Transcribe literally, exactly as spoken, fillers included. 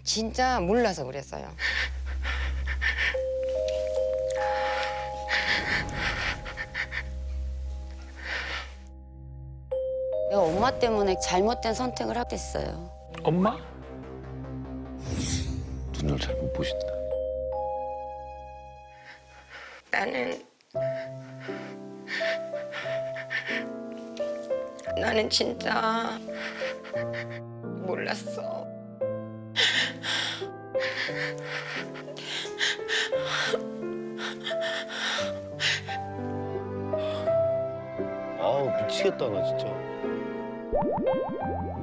진짜 몰라서 그랬어요. 내가 엄마 때문에 잘못된 선택을 하게 됐어요. 엄마? 눈을 잘 못 보신다. 나는 나는 진짜 몰랐어. 아우 미치겠다 나 진짜.